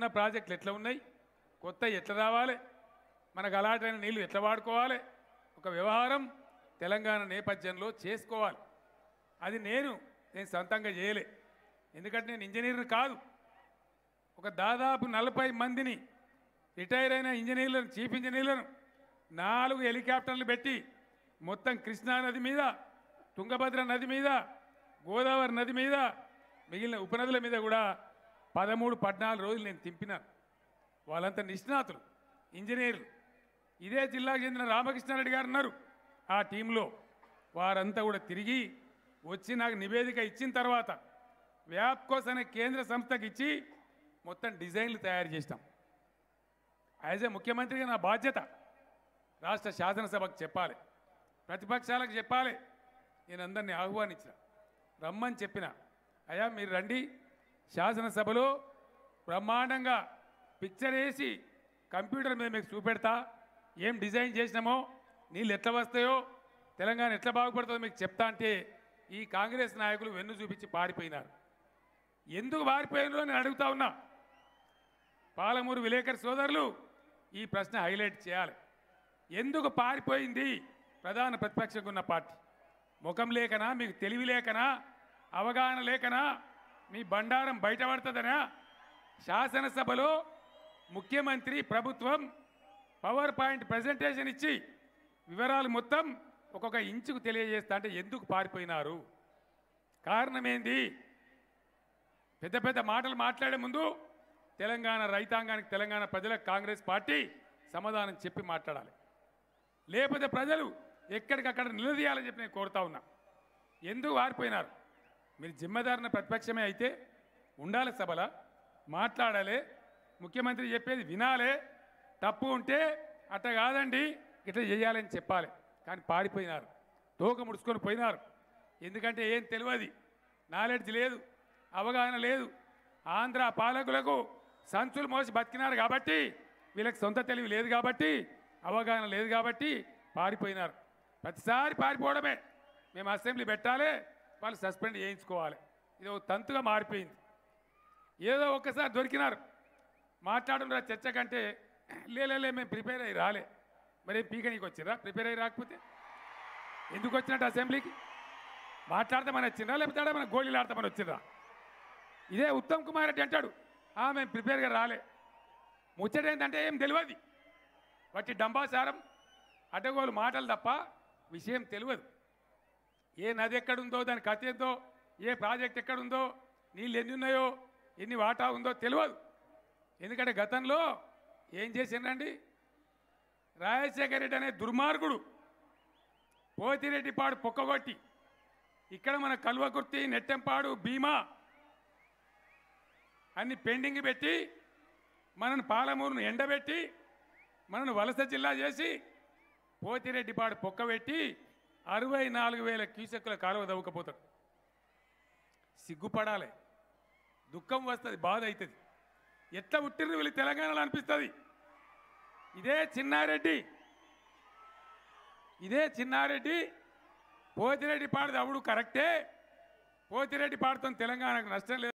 ఉన్న ప్రాజెక్టులు ఎట్లా ఉన్నాయి, కొత్త ఎట్లా రావాలి, మనకు అలాటైన నీళ్లు ఎట్లా వాడుకోవాలి, ఒక వ్యవహారం తెలంగాణ నేపథ్యంలో చేసుకోవాలి. అది నేను సొంతంగా చేయలే, ఎందుకంటే నేను ఇంజనీర్ని కాదు. ఒక దాదాపు 40 మందిని రిటైర్ అయిన ఇంజనీర్లను, చీఫ్ ఇంజనీర్లను 4 హెలికాప్టర్లు పెట్టి మొత్తం కృష్ణా నది మీద, తుంగభద్ర నది మీద, గోదావరి నది మీద, మిగిలిన ఉపనదుల మీద కూడా 13-14 రోజులు నేను తింపినాను. వాళ్ళంతా నిష్ణాతులు, ఇంజనీర్లు. ఇదే జిల్లాకు చెందిన రామకృష్ణారెడ్డి గారు ఉన్నారు ఆ టీంలో. వారంతా కూడా తిరిగి వచ్చి నాకు నివేదిక ఇచ్చిన తర్వాత వ్యాప్కోస్ అనే కేంద్ర సంస్థకి ఇచ్చి మొత్తం డిజైన్లు తయారు చేసినాం. యాజ్ ఏ ముఖ్యమంత్రిగా నా బాధ్యత రాష్ట్ర శాసనసభకు చెప్పాలి, ప్రతిపక్షాలకు చెప్పాలి. నేను అందరినీ ఆహ్వానించిన, రమ్మని చెప్పిన, అయ్యా మీరు రండి, శాసనసభలో బ్రహ్మాండంగా పిక్చర్ వేసి కంప్యూటర్ మీద మీకు చూపెడతా, ఏం డిజైన్ చేసినామో, నీళ్ళు ఎట్లా వస్తాయో, తెలంగాణ ఎట్లా బాగుపడుతుందో మీకు చెప్తా అంటే ఈ కాంగ్రెస్ నాయకులు వెన్ను చూపించి పారిపోయినారు. ఎందుకు పారిపోయినారో నేను అడుగుతా ఉన్నా. పాలమూరు విలేకరు సోదరులు ఈ ప్రశ్న హైలైట్ చేయాలి. ఎందుకు పారిపోయింది ప్రధాన ప్రతిపక్షంగా ఉన్న పార్టీ? ముఖం లేకనా, మీకు తెలివి లేకనా, అవగాహన లేకనా, మీ బండారం బయటపడుతుందనా? శాసనసభలో ముఖ్యమంత్రి ప్రభుత్వం పవర్ పాయింట్ ప్రజెంటేషన్ ఇచ్చి వివరాలు మొత్తం ఒక్కొక్క ఇంచుకు తెలియజేస్తా అంటే ఎందుకు పారిపోయినారు? కారణం ఏంది? పెద్ద పెద్ద మాటలు మాట్లాడే ముందు తెలంగాణ రైతాంగానికి, తెలంగాణ ప్రజలకు కాంగ్రెస్ పార్టీ సమాధానం చెప్పి మాట్లాడాలి. లేకపోతే ప్రజలు ఎక్కడికక్కడ నిలదీయాలని చెప్పి నేను కోరుతా ఉన్నా. ఎందుకు పారిపోయినారు? మీరు జిమ్మదారిన ప్రతిపక్షమే అయితే ఉండాలి, సభలో మాట్లాడాలి, ముఖ్యమంత్రి చెప్పేది వినాలి, తప్పు ఉంటే అట్ట కాదండి ఇట్లా చేయాలని చెప్పాలి. కానీ పారిపోయినారు, తోక ముడుచుకొని పోయినారు. ఎందుకంటే ఏం తెలియదు, నాలెడ్జ్ లేదు, అవగాహన లేదు. ఆంధ్ర పాలకులకు సంచులు మోసి బతికినారు కాబట్టి, వీళ్ళకి సొంత తెలివి లేదు కాబట్టి, అవగాహన లేదు కాబట్టి పారిపోయినారు. ప్రతిసారి పారిపోవడమే. మేము అసెంబ్లీ పెట్టాలి, వాళ్ళు సస్పెండ్ చేయించుకోవాలి. ఇది ఒక తంతుగా మారిపోయింది. ఏదో ఒక్కసారి దొరికినారు, మాట్లాడుతున్నారు చర్చ కంటే, లేలే మేము ప్రిపేర్ అయ్యి రాలే. మరి పీకనీకి వచ్చిర్రా? ప్రిపేర్ అయ్యి రాకపోతే ఎందుకు వచ్చినట్టు అసెంబ్లీకి? మాట్లాడతామని వచ్చిండ్రా, లేకపోతే మన గోళీలు ఆడతామని వచ్చిండ్రా? ఇదే ఉత్తమ్ కుమార్ రెడ్డి అంటాడు, మేము ప్రిపేర్గా రాలే. ముచ్చట ఏంటంటే ఏం తెలియదు, వాటి డంబాసారం అడ్డగోలు మాటలు తప్ప విషయం తెలియదు. ఏ నది ఎక్కడుందో, దాని కథ ఏందో, ఏ ప్రాజెక్ట్ ఎక్కడుందో, నీళ్ళు ఎన్ని ఉన్నాయో, ఎన్ని వాటా ఉందో తెలియదు. ఎందుకంటే గతంలో ఏం చేసిండ్రండి? రాజశేఖర రెడ్డి అనే దుర్మార్గుడు పోతిరెడ్డిపాడు పొక్కగొట్టి ఇక్కడ మన కల్వకుర్తి, నెట్టెంపాడు, భీమా అన్ని పెండింగ్ పెట్టి, మనను పాలమూరును ఎండబెట్టి, మనను వలస జిల్లా చేసి, పోతిరెడ్డిపాడు పొక్కబెట్టి 64,000 క్యూసెక్కుల కాలువ దవ్వకపోతాడు. సిగ్గుపడాలి, దుఃఖం వస్తుంది, బాధ అవుతుంది. ఎట్లా పుట్టిర్రు వీళ్ళు తెలంగాణలో అనిపిస్తుంది. ఇదే చిన్నారెడ్డి పోతిరెడ్డిపాడు దవ్వుడు కరెక్టే, పోతిరెడ్డిపాడుతో తెలంగాణకు నష్టం లేదు.